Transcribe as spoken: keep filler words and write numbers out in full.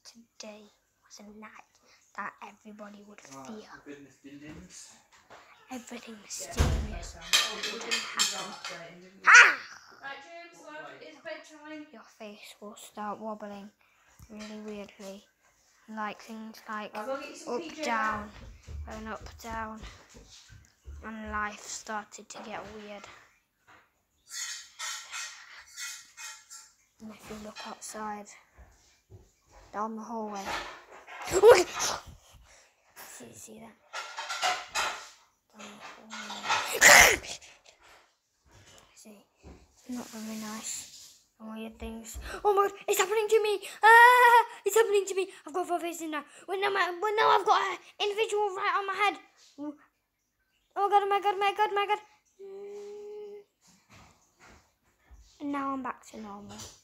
today was a night that everybody would fear. Everything mysterious would happen. Ah! Right, James, love, it's bedtime. Your face will start wobbling really weirdly. Like things like I'll go get you some up, P J down, and up, down. And life started to get weird. And if you look outside, down the hallway. see, see that? Down the hallway. See, it's not very nice. And weird things. Oh my god, it's happening to me! Ah, it's happening to me! I've got four faces now. Well, now, my, well, now I've got an individual right on my head. Oh god, oh my god, oh my god, oh my god. And now I'm back to normal.